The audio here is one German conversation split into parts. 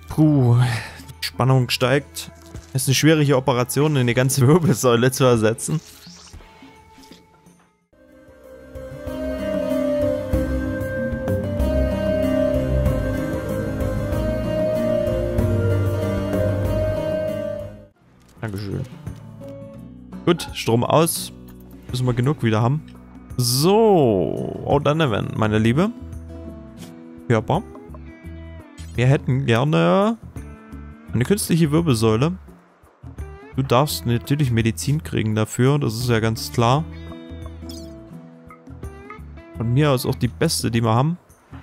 Puh, die Spannung steigt. Es ist eine schwierige Operation, eine ganze Wirbelsäule zu ersetzen. Dankeschön. Gut, Strom aus. Müssen wir genug wieder haben. So, O'Donovan, meine Liebe. Körper. Wir hätten gerne eine künstliche Wirbelsäule. Du darfst natürlich Medizin kriegen dafür, das ist ja ganz klar. Von mir aus auch die beste, die wir haben.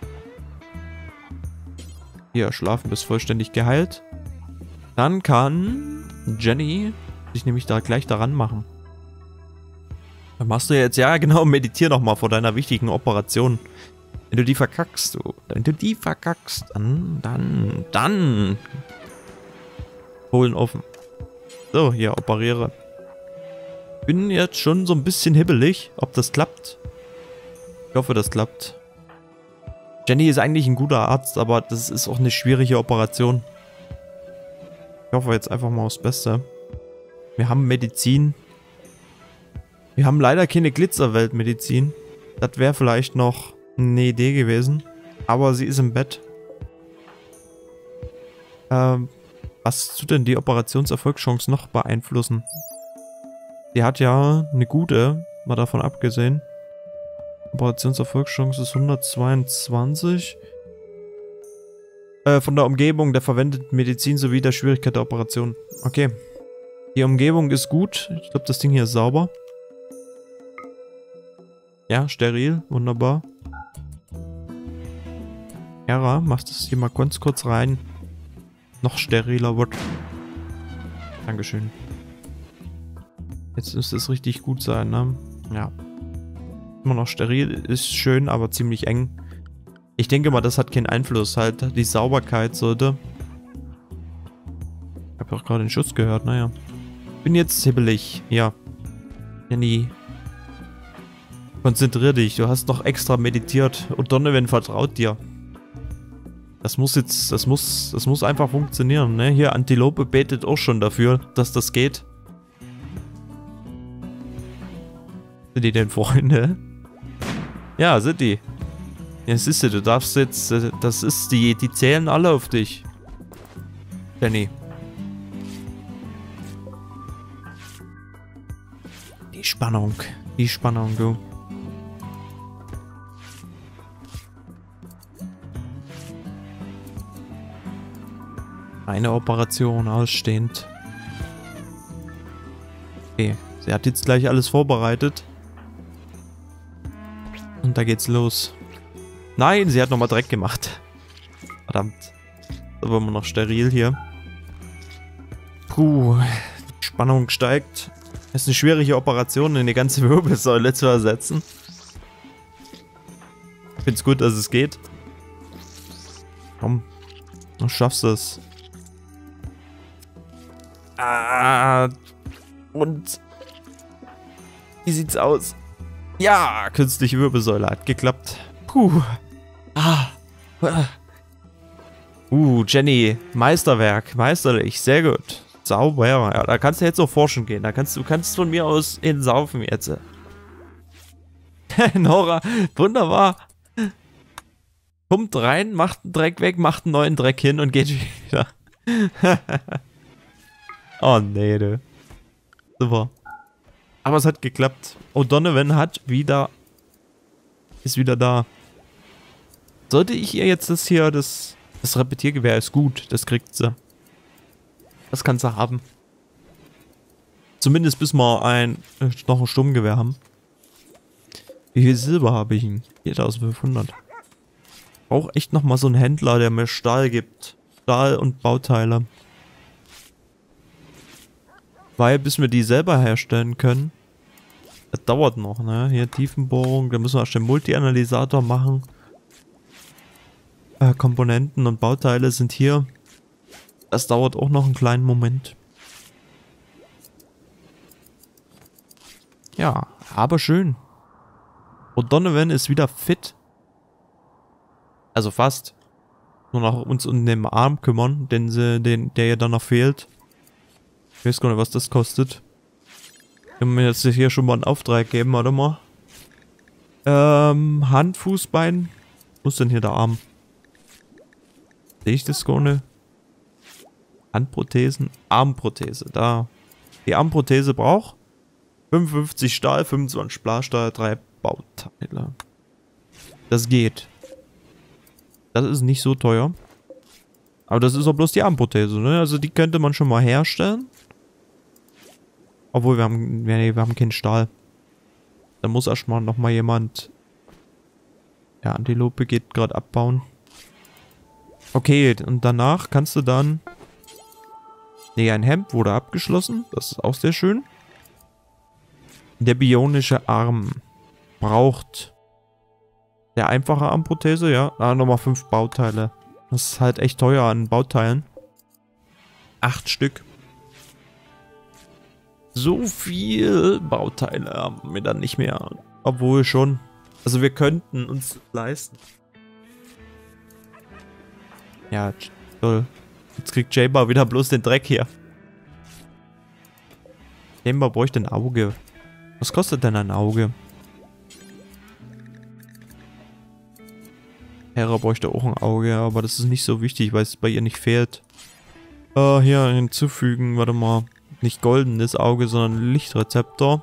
Hier, Schlafen bis vollständig geheilt. Dann kann Jenny sich nämlich da gleich daran machen. Dann machst du jetzt, ja genau, meditier nochmal vor deiner wichtigen Operation. Wenn du die verkackst, dann Holen offen. So, hier, operiere. Bin jetzt schon so ein bisschen hibbelig, ob das klappt. Ich hoffe, das klappt. Jenny ist eigentlich ein guter Arzt, aber das ist auch eine schwierige Operation. Ich hoffe jetzt einfach mal aufs Beste. Wir haben Medizin. Wir haben leider keine Glitzerweltmedizin. Das wäre vielleicht noch eine Idee gewesen. Aber sie ist im Bett. Was tut denn die Operationserfolgschance noch beeinflussen? Die hat ja eine gute, mal davon abgesehen. Operationserfolgschance ist 122. Von der Umgebung, der verwendeten Medizin sowie der Schwierigkeit der Operation. Okay. Die Umgebung ist gut. Ich glaube, das Ding hier ist sauber. Ja, steril. Wunderbar. Hera, machst das hier mal ganz kurz rein. Noch steriler wird. Dankeschön. Jetzt müsste es richtig gut sein, ne? Ja. Immer noch steril. Ist schön, aber ziemlich eng. Ich denke mal, das hat keinen Einfluss. Halt, die Sauberkeit sollte. Ich habe auch gerade den Schuss gehört, naja. Bin jetzt hibbelig. Ja. Jenny. Konzentrier dich. Du hast noch extra meditiert. Und O'Donovan vertraut dir. Das muss jetzt, das muss einfach funktionieren, ne? Hier, Antilope betet auch schon dafür, dass das geht. Sind die denn Freunde? Ja, sind die. Ja, siehst du, du darfst jetzt, das ist, die zählen alle auf dich. Jenny. Die Spannung, du. Eine Operation ausstehend. Okay, sie hat jetzt gleich alles vorbereitet. Und da geht's los. Nein, sie hat nochmal Dreck gemacht. Verdammt. Da waren wir noch steril hier. Puh, die Spannung steigt. Es ist eine schwierige Operation, eine ganze Wirbelsäule zu ersetzen. Ich find's gut, dass es geht. Komm, du schaffst es. Und wie sieht's aus? Ja, künstliche Wirbelsäule hat geklappt. Puh. Jenny, Meisterwerk, meisterlich, sehr gut. Sauber, ja, da kannst du jetzt auch forschen gehen. Du kannst von mir aus saufen jetzt. Nora, wunderbar. Kommt rein, macht einen Dreck weg, macht einen neuen Dreck hin und geht wieder. Oh nee, du. Super. Aber es hat geklappt. O'Donovan ist wieder da. Sollte ich ihr jetzt das hier, das Repetiergewehr ist gut, das kriegt sie. Das kann sie haben. Zumindest bis wir noch ein Sturmgewehr haben. Wie viel Silber habe ich denn? 4500. Auch echt nochmal so einen Händler, der mir Stahl gibt. Stahl und Bauteile. Weil, bis wir die selber herstellen können, das dauert noch, ne? Hier Tiefenbohrung, da müssen wir erst den Multi-Analysator machen. Komponenten und Bauteile sind hier. Das dauert auch noch einen kleinen Moment. Ja, aber schön. O'Donovan ist wieder fit. Also fast. Nur noch uns um den Arm kümmern, der ja dann noch fehlt. Ich weiß gar nicht, was das kostet. Können wir jetzt hier schon mal einen Auftrag geben, warte mal. Hand, Fuß, Bein. Wo ist denn hier der Arm? Sehe ich das gar nicht? Handprothesen, Armprothese, da. Die Armprothese braucht 55 Stahl, 25 Blasstahl, 3 Bauteile. Das geht. Das ist nicht so teuer. Aber das ist auch bloß die Armprothese, ne? Also die könnte man schon mal herstellen. Obwohl, wir haben keinen Stahl. Da muss erstmal nochmal jemand... Ja, Antilope geht gerade abbauen. Okay, und danach kannst du dann... Ne, ein Hemd wurde abgeschlossen. Das ist auch sehr schön. Der bionische Arm braucht... Der einfache Armprothese, ja. Ah, nochmal 5 Bauteile. Das ist halt echt teuer an Bauteilen. 8 Stück. So viel Bauteile haben wir dann nicht mehr. Obwohl schon. Also wir könnten uns leisten. Ja, toll. Jetzt kriegt Chamber wieder bloß den Dreck hier. Chamber bräuchte ein Auge. Was kostet denn ein Auge? Hera bräuchte auch ein Auge, aber das ist nicht so wichtig, weil es bei ihr nicht fehlt. Hier hinzufügen, warte mal. Nicht goldenes Auge, sondern Lichtrezeptor.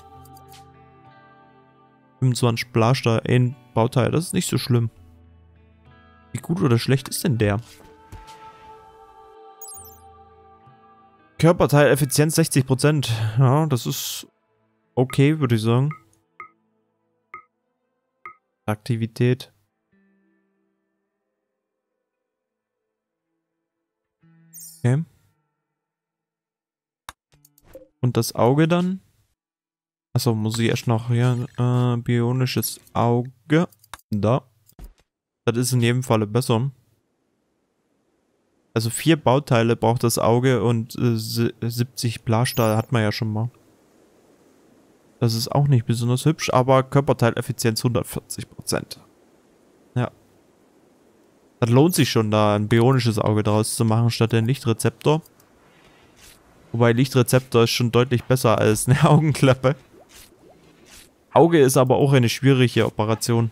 25 Blaster, ein Bauteil, das ist nicht so schlimm. Wie gut oder schlecht ist denn der? Körperteileffizienz 60%. Ja, das ist okay, würde ich sagen. Aktivität. Okay. Und das Auge dann? Achso, muss ich erst noch hier. Bionisches Auge. Da. Das ist in jedem Falle besser. Also 4 Bauteile braucht das Auge und 70 Blasstahl hat man ja schon mal. Das ist auch nicht besonders hübsch, aber Körperteileffizienz 140%. Ja. Das lohnt sich schon, da ein bionisches Auge draus zu machen, statt den Lichtrezeptor. Wobei Lichtrezeptor ist schon deutlich besser als eine Augenklappe. Auge ist aber auch eine schwierige Operation.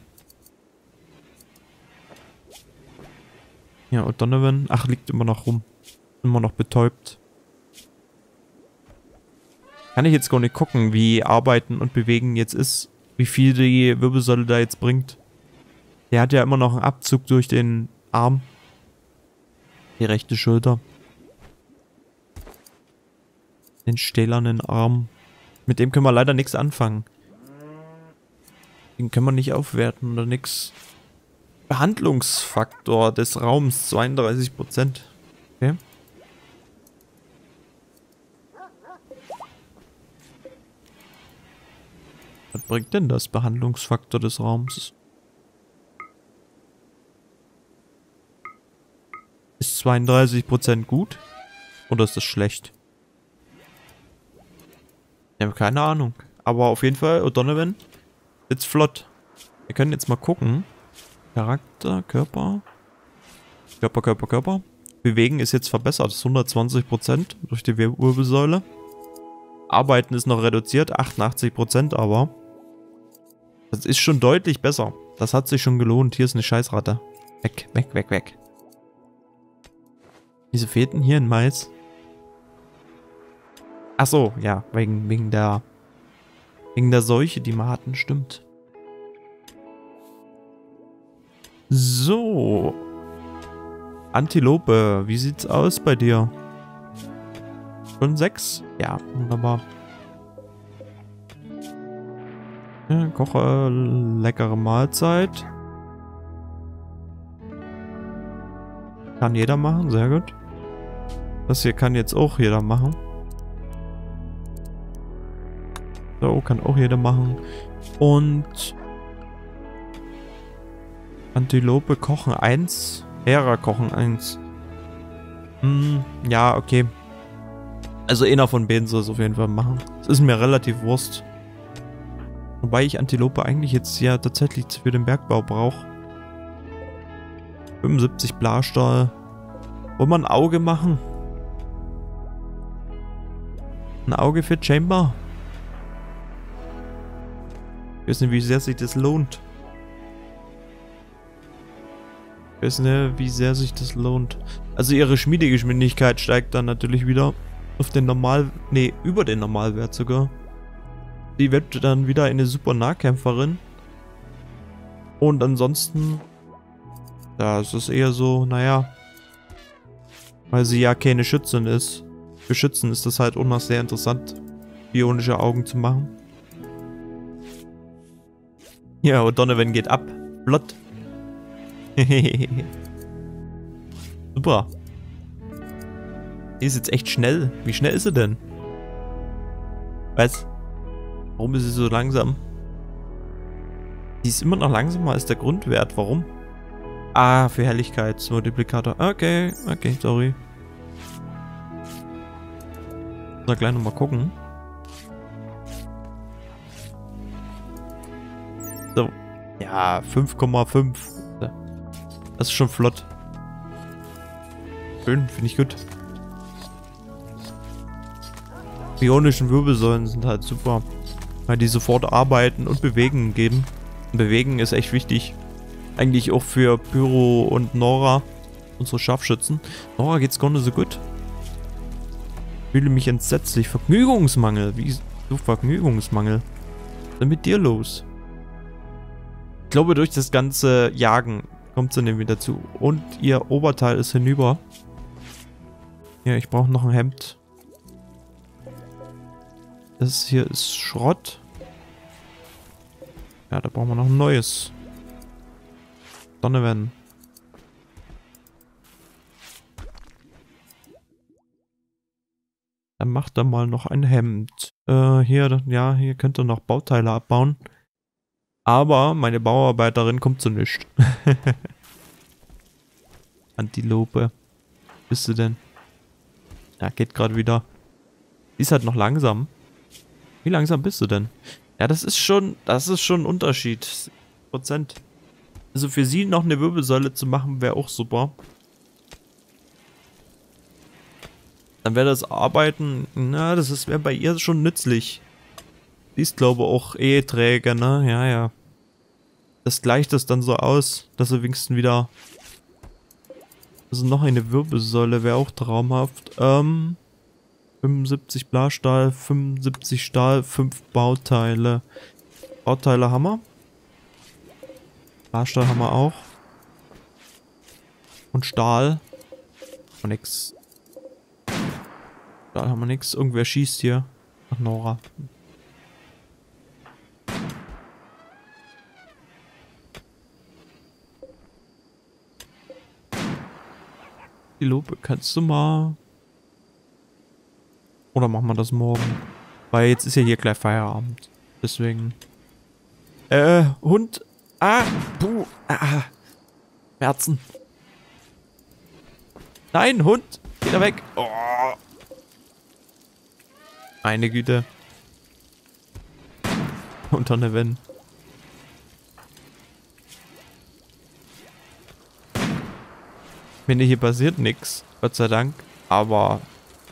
Ja, O'Donovan. Ach, liegt immer noch rum. Immer noch betäubt. Kann ich jetzt gar nicht gucken, wie Arbeiten und Bewegen jetzt ist. Wie viel die Wirbelsäule da jetzt bringt. Der hat ja immer noch einen Abzug durch den Arm. Die rechte Schulter. Den stählernen Arm. Mit dem können wir leider nichts anfangen. Den können wir nicht aufwerten oder nix. Behandlungsfaktor des Raums 32%. Okay. Was bringt denn das Behandlungsfaktor des Raums? Ist 32% gut? Oder ist das schlecht? Ich habe keine Ahnung. Aber auf jeden Fall, O'Donovan, jetzt flott. Wir können jetzt mal gucken. Charakter, Körper. Körper. Bewegen ist jetzt verbessert. Das ist 120% durch die Wirbelsäule. Arbeiten ist noch reduziert. 88% aber. Das ist schon deutlich besser. Das hat sich schon gelohnt. Hier ist eine Scheißratte. Weg. Wieso fehlt denn hier ein Mais? Ach so, ja. Wegen der Seuche, die wir hatten. Stimmt. So. Antilope, wie sieht's aus bei dir? Schon 6? Ja, wunderbar. Ja, koche leckere Mahlzeit. Kann jeder machen, sehr gut. Das hier kann jetzt auch jeder machen. So, kann auch jeder machen. Und Antilope kochen 1. Hera kochen 1. Ja, okay. Also einer von beiden soll es auf jeden Fall machen. Es ist mir relativ Wurst. Wobei ich Antilope eigentlich jetzt ja tatsächlich für den Bergbau brauche. 75 Blastahl. Wollen wir ein Auge machen? Ein Auge für Chamber? Ich weiß nicht, wie sehr sich das lohnt. Ich weiß nicht, wie sehr sich das lohnt. Also ihre Schmiedegeschwindigkeit steigt dann natürlich wieder auf den über den Normalwert sogar. Die wird dann wieder eine super Nahkämpferin. Und ansonsten, ja, es ist eher so, naja, weil sie ja keine Schützin ist. Für Schützen ist das halt auch noch sehr interessant, bionische Augen zu machen. Ja, und Donovan geht ab. Flott. Super. Die ist jetzt echt schnell. Wie schnell ist sie denn? Was? Warum ist sie so langsam? Die ist immer noch langsamer als der Grundwert. Warum? Ah, für Helligkeitsmultiplikator. Okay, sorry. So, gleich nochmal gucken. So. Ja, 5,5. Das ist schon flott. Schön, finde ich gut. Bionischen Wirbelsäulen sind halt super, weil die sofort arbeiten und Bewegen geben. Und Bewegen ist echt wichtig. Eigentlich auch für Pyro und Nora, unsere Scharfschützen. Nora geht's gar nicht so gut. Ich fühle mich entsetzlich. Vergnügungsmangel. Wie so Vergnügungsmangel? Was ist denn mit dir los? Ich glaube, durch das ganze Jagen kommt sie nämlich dazu. Und ihr Oberteil ist hinüber. Ja, ich brauche noch ein Hemd. Das hier ist Schrott. Ja, da brauchen wir noch ein neues. Donovan. Dann macht er mal noch ein Hemd. Hier könnt ihr noch Bauteile abbauen. Aber meine Bauarbeiterin kommt zu nichts. Antilope. Bist du denn? Ja, geht gerade wieder. Die ist halt noch langsam. Wie langsam bist du denn? Ja, das ist schon ein Unterschied. Prozent. Also für sie noch eine Wirbelsäule zu machen, wäre auch super. Dann wäre das Arbeiten, na, wäre bei ihr schon nützlich. Die ist, glaube ich, auch träge, ne? Ja, ja. Das gleicht das dann so aus, dass sie wenigstens wieder... Also noch eine Wirbelsäule wäre auch traumhaft. 75 Blastahl, 75 Stahl, 5 Bauteile. Bauteile haben wir. Blastahl haben wir auch. Und Stahl. Und nix. Stahl haben wir nix. Irgendwer schießt hier. Ach, Nora. Die Lupe kannst du mal... Oder machen wir das morgen? Weil jetzt ist ja hier gleich Feierabend. Deswegen. Hund. Ah. Puh. Ah. Schmerzen. Nein, Hund. Geh da weg. Oh. Meine Güte. Unter eine Wenn. Hier passiert nichts. Gott sei Dank. Aber...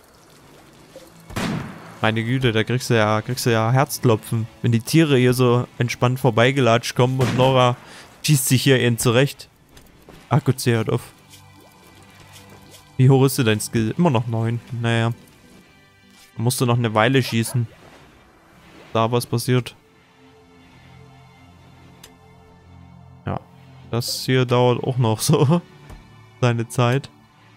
Meine Güte, da kriegst du ja Herzklopfen. Wenn die Tiere hier so entspannt vorbeigelatscht kommen und Nora schießt sich hier eben zurecht. Ach gut, sie hört auf. Wie hoch ist denn dein Skill? Immer noch 9. Naja. Da musst du noch eine Weile schießen. Da was passiert. Ja. Das hier dauert auch noch so seine Zeit.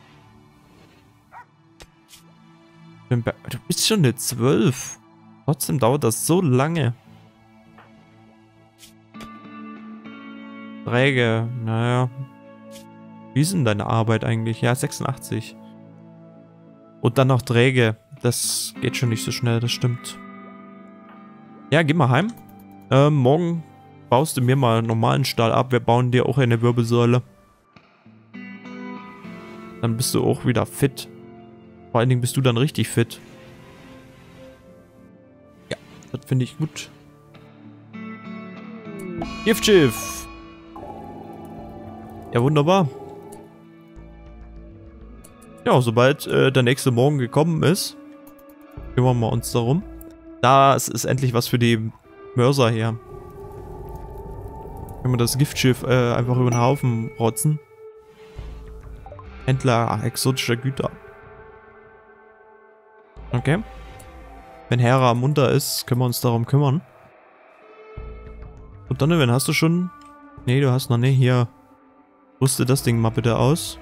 Du bist schon eine 12. Trotzdem dauert das so lange. Träge, naja. Wie ist denn deine Arbeit eigentlich? Ja, 86. Und dann noch Träge. Das geht schon nicht so schnell, das stimmt. Ja, geh mal heim. Morgen baust du mir mal einen normalen Stahl ab. Wir bauen dir auch eine Wirbelsäule. Dann bist du auch wieder fit. Vor allen Dingen bist du dann richtig fit. Ja, das finde ich gut. Giftschiff. Ja, wunderbar. Ja, sobald der nächste Morgen gekommen ist, kümmern wir uns darum. Da ist endlich was für die Mörser hier. Können wir das Giftschiff einfach über den Haufen rotzen. Händler exotischer Güter. Okay. Wenn Hera munter ist, können wir uns darum kümmern. Und Donovan, hast du schon... Nee, du hast noch nicht. Hier. Rüste das Ding mal bitte aus.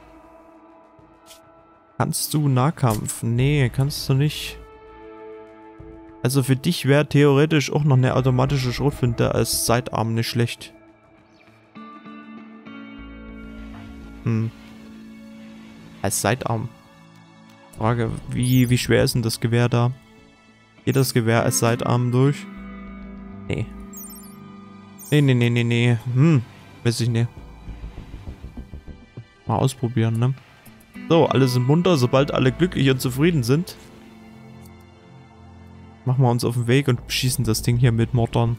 Kannst du Nahkampf? Nee, kannst du nicht. Also für dich wäre theoretisch auch noch eine automatische Schrotflinte als Sidearm nicht schlecht. Als Sidearm. Frage, wie schwer ist denn das Gewehr da? Geht das Gewehr als Sidearm durch? Nee. Nee. Weiß ich nicht. Mal ausprobieren, ne? So, alle sind munter. Sobald alle glücklich und zufrieden sind, machen wir uns auf den Weg und beschießen das Ding hier mit Mortern.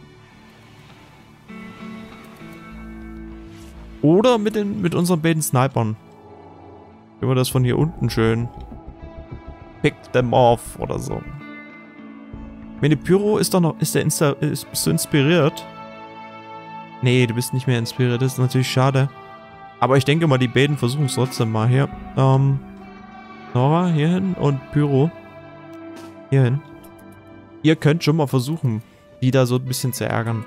Oder mit unseren beiden Snipern. Können wir das von hier unten schön pick them off oder so. Meine Pyro ist doch noch... bist du inspiriert? Nee, du bist nicht mehr inspiriert. Das ist natürlich schade. Aber ich denke mal, die beiden versuchen es trotzdem mal hier. Nora, hier hin und Pyro. Hier hin. Ihr könnt schon mal versuchen, die da so ein bisschen zu ärgern.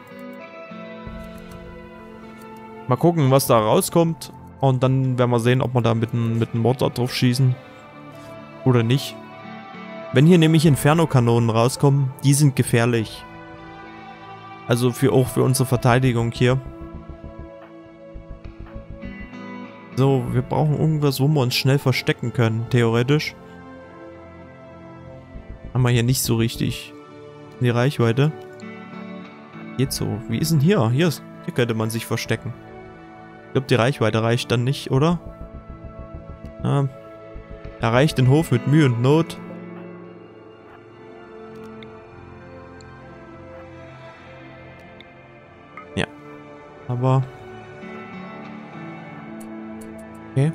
Mal gucken, was da rauskommt. Und dann werden wir sehen, ob wir da mit einem Mortar drauf schießen. Oder nicht. Wenn hier nämlich Inferno-Kanonen rauskommen, die sind gefährlich. Also auch für unsere Verteidigung hier. So, wir brauchen irgendwas, wo wir uns schnell verstecken können, theoretisch. Haben wir hier nicht so richtig in die Reichweite. Geht so. Wie ist denn hier? Hier könnte man sich verstecken. Ich glaube, die Reichweite reicht dann nicht, oder? Erreicht den Hof mit Mühe und Not. Ja. Aber... Okay.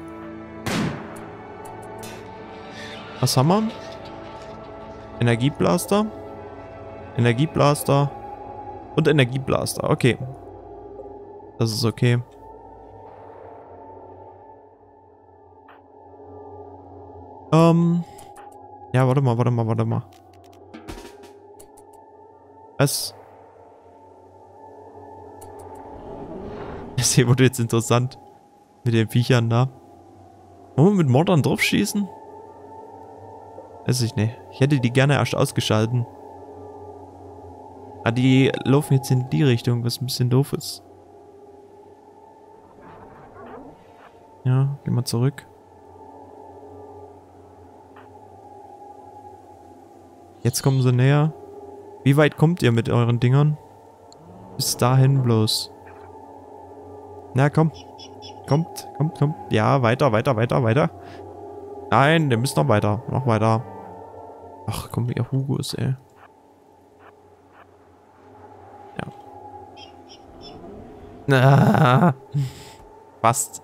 Was haben wir? Energieblaster. Energieblaster. Und Energieblaster. Okay. Das ist okay. Ja, warte mal. Was? Das hier wurde jetzt interessant. Mit den Viechern da. Wollen wir mit Mordern drauf schießen? Weiß ich nicht. Ich hätte die gerne erst ausgeschalten. Ah, die laufen jetzt in die Richtung, was ein bisschen doof ist. Ja, gehen wir zurück. Jetzt kommen sie näher. Wie weit kommt ihr mit euren Dingern? Bis dahin bloß. Na, komm. Kommt. Ja, weiter. Nein, der müsst noch weiter. Noch weiter. Ach, komm, ihr Hugos, ey. Ja. Fast.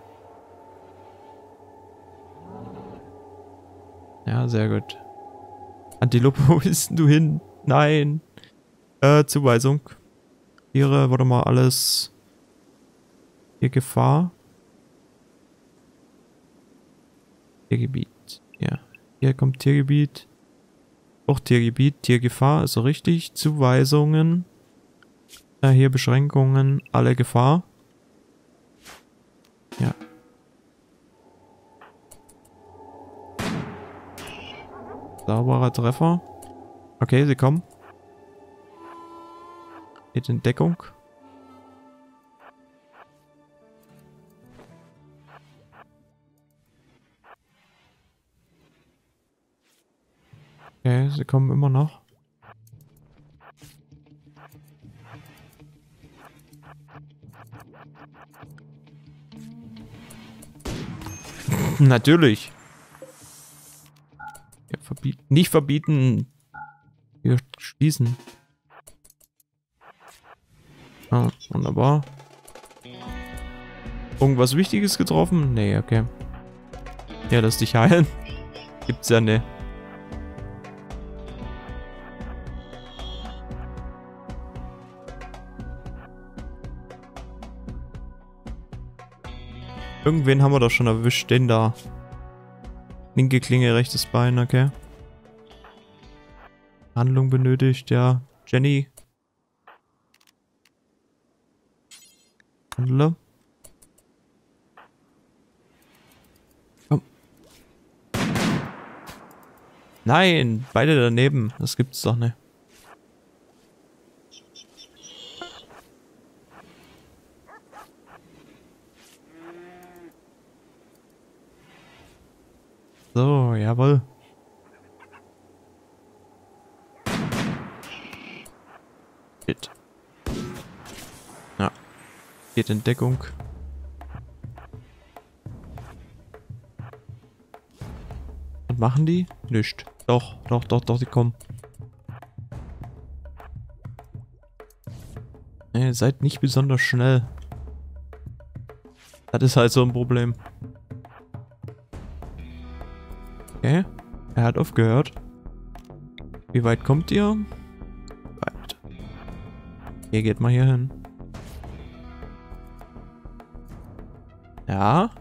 Ja, sehr gut. Antilope, wo bist denn du hin? Nein. Zuweisung. Tiere, warte mal, alles... Hier Gefahr. Tiergebiet. Ja. Hier kommt Tiergebiet. Auch Tiergebiet. Tiergefahr ist so richtig. Zuweisungen. Ja, hier Beschränkungen. Alle Gefahr. Ja. Sauberer Treffer. Okay, sie kommen. Geht in Deckung. Okay, sie kommen immer noch. Natürlich. Ja, nicht verbieten. Wir schließen. Ah, wunderbar. Irgendwas Wichtiges getroffen? Nee, okay. Ja, lass dich heilen. Gibt's ja ne. Irgendwen haben wir doch schon erwischt. Den da. Linke Klinge, rechtes Bein, okay. Handlung benötigt, ja. Jenny. Handle. Komm. Nein, beide daneben. Das gibt's doch nicht. So, jawohl. Shit. Ja. Geht in Deckung. Was machen die? Nicht. Doch, die kommen. Ihr seid nicht besonders schnell. Das ist halt so ein Problem. Okay. Er hat aufgehört. Wie weit kommt ihr? Weit. Ihr geht mal hier hin. Ja.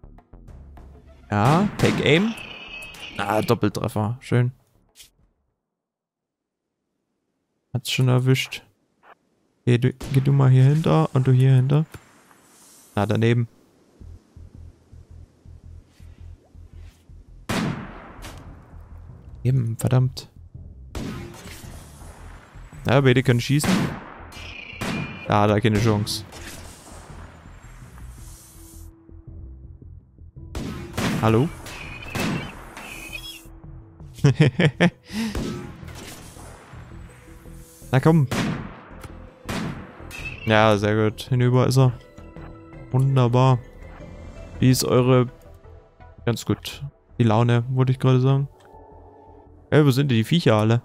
Ja. Take aim. Ah, Doppeltreffer. Schön. Hat's schon erwischt. Geh du mal hier hinter und du hier hinter. Ah, daneben. Eben, verdammt. Ja, beide können schießen. Ah, da keine Chance. Hallo? Na komm. Ja, sehr gut. Hinüber ist er. Wunderbar. Wie ist eure... Ganz gut. Die Laune, wollte ich gerade sagen. Wo sind denn die Viecher alle?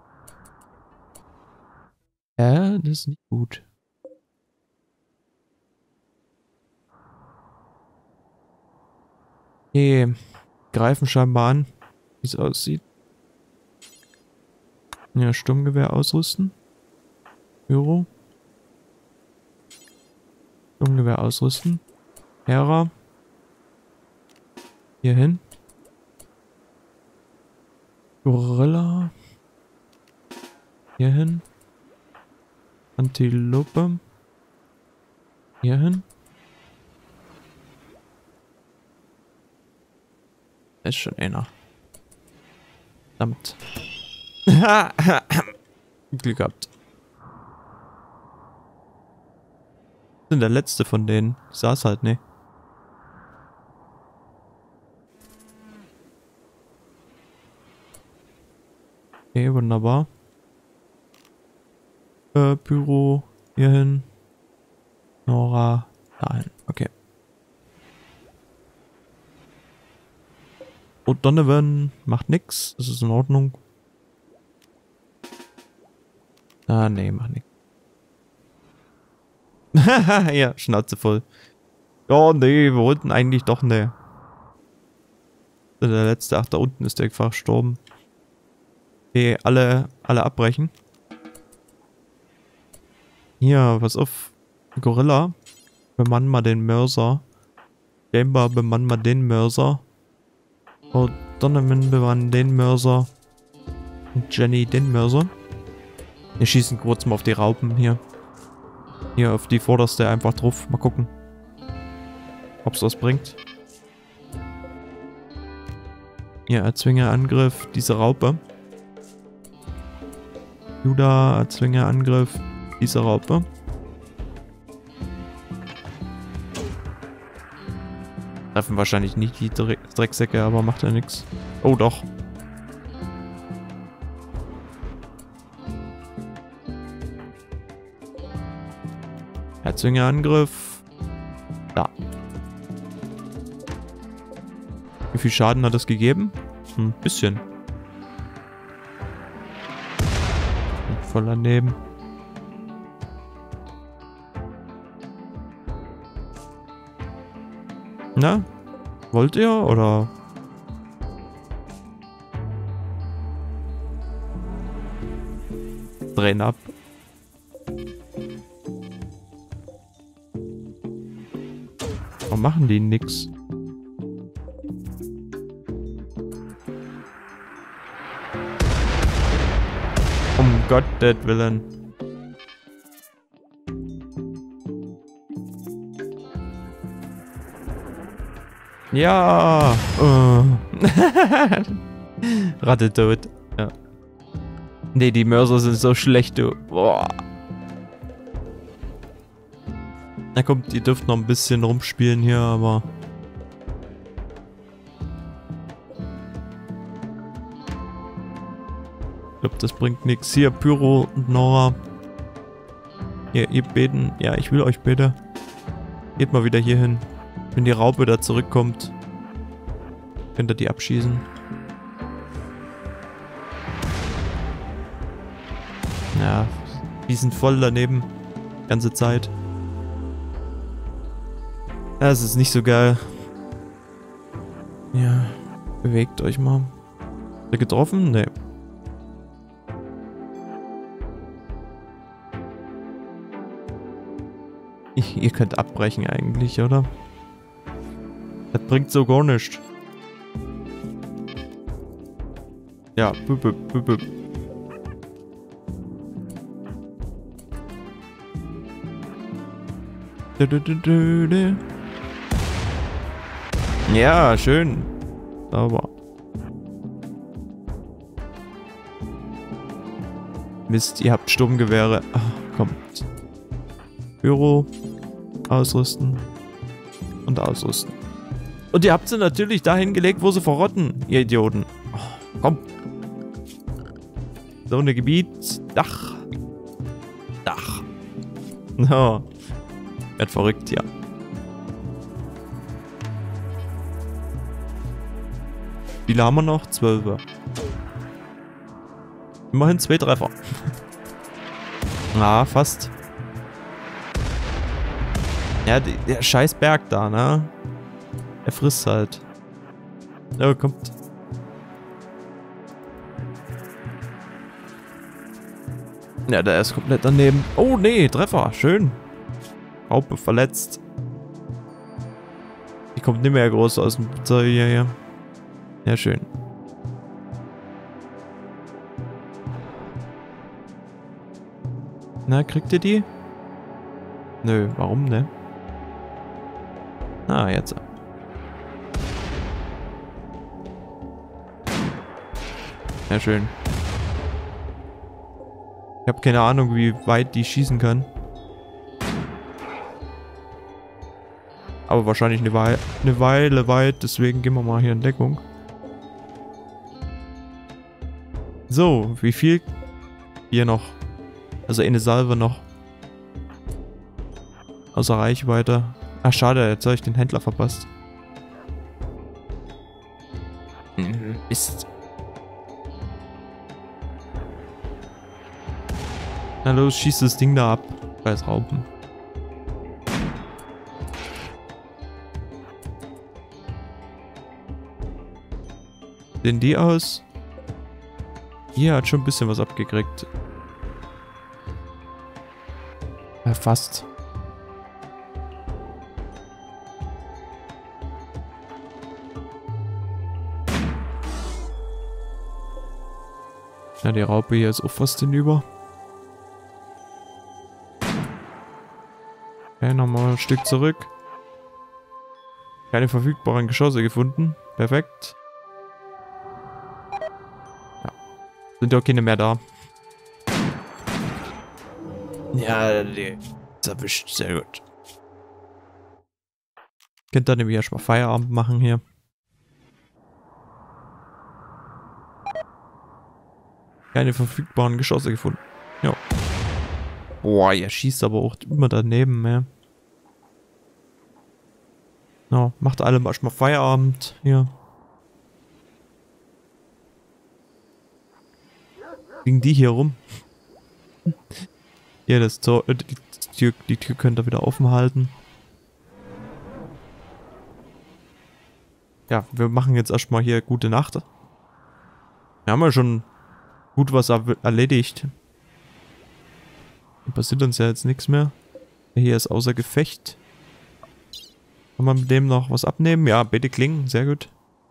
Ja, das ist nicht gut. Okay. Greifen scheinbar an, wie es aussieht. Ja, Sturmgewehr ausrüsten. Pyro. Sturmgewehr ausrüsten. Hera. Hier hin. Gorilla. Hier hin. Antilope. Hier hin. Ist schon einer. Verdammt. Glück gehabt. Ich bin der letzte von denen. Ich saß halt nicht. Okay, wunderbar. Pyro hier hin. Nora dahin. Okay. Und Donovan macht nix. Das ist in Ordnung. Ah, nee, macht nix. Ja, Schnauze voll. Ja, nee, wir wollten eigentlich doch ne. Der letzte, ach, da unten ist der verstorben. Okay, alle abbrechen. Hier, pass auf. Gorilla. Bemann mal den Mörser. Chamber, bemann mal den Mörser. Oh, Donovan bemann den Mörser. Und Jenny den Mörser. Wir schießen kurz mal auf die Raupen hier. Hier auf die vorderste einfach drauf. Mal gucken. Ob's was bringt. Hier, erzwinge Angriff, diese Raupe. Judah, erzwinge Angriff, diese Raupe. Treffen wahrscheinlich nicht die Drecksäcke, aber macht ja nichts. Oh doch. Erzwinge Angriff. Da. Wie viel Schaden hat das gegeben? Ein bisschen. Voll daneben. Na? Wollt ihr oder Drehen ab. Warum machen die nix? Um Gottes Willen. Ja. Ratte tot. Ja. Nee, die Mörser sind so schlecht, du. Boah. Na kommt, ihr dürft noch ein bisschen rumspielen hier, aber... Ich glaube, das bringt nichts. Hier, Pyro und Nora. Hier, ihr beten. Ja, ich will euch bitte. Geht mal wieder hier hin. Wenn die Raupe da zurückkommt, könnt ihr die abschießen. Ja, die sind voll daneben. Ganze Zeit. Das ist nicht so geil. Ja, bewegt euch mal. Habt ihr getroffen? Nee. Ihr könnt abbrechen eigentlich, oder? Das bringt so gar nichts. Ja, büb, büb, büb, büb. Ja, schön. Sauber. Mist, ihr habt Sturmgewehre. Ach, kommt. Büro. Ausrüsten. Und ausrüsten. Und ihr habt sie natürlich dahin gelegt, wo sie verrotten, ihr Idioten. Oh, komm. So eine Gebiet. Dach. Dach. No. Wird verrückt, ja. Wie viele haben wir noch? 12. Immerhin 2 Treffer. Ah, fast. Ja, der scheiß Berg da, ne? Er frisst halt. Ja, kommt. Ja, der ist komplett daneben. Oh, nee, Treffer. Schön. Raupe verletzt. Die kommt nicht mehr groß aus dem Zeug hier. Ja, schön. Na, kriegt ihr die? Nö, warum, ne? Ah, jetzt. Ja, schön. Ich habe keine Ahnung, wie weit die schießen kann. Aber wahrscheinlich eine Weile weit, deswegen gehen wir mal hier in Deckung. So, wie viel? Hier noch. Also eine Salve noch. Außer Reichweite. Ach, schade, jetzt habe ich den Händler verpasst. Mist. Na los, schieß das Ding da ab. Scheiß Raupen. Sehen die aus? Hier hat schon ein bisschen was abgekriegt. Ja, fast. Ja, die Raupe hier ist auch fast hinüber. Okay, nochmal ein Stück zurück. Keine verfügbaren Geschosse gefunden. Perfekt. Ja. Sind ja auch keine mehr da. Ja, die ist erwischt. Sehr gut. Könnt ihr nämlich erstmal Feierabend machen hier. Keine verfügbaren Geschosse gefunden. Ja. Boah, er schießt aber auch immer daneben, ja. Ja, macht alle erstmal Feierabend hier. Liegen die hier rum? Hier, das Tor, die Tür könnt ihr wieder offen halten. Ja, wir machen jetzt erstmal hier gute Nacht. Wir haben ja schon gut was erledigt. Hier passiert uns ja jetzt nichts mehr. Hier ist außer Gefecht. Kann man mit dem noch was abnehmen? Ja, beide Klingen, sehr gut.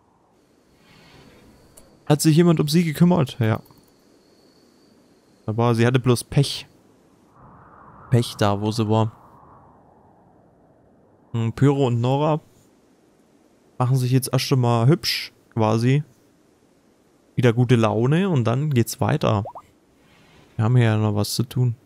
Hat sich jemand um sie gekümmert? Ja. Aber sie hatte bloß Pech. Pech da, wo sie war. Pyro und Nora machen sich jetzt erst schon mal hübsch, quasi. Wieder gute Laune und dann geht's weiter. Wir haben hier ja noch was zu tun.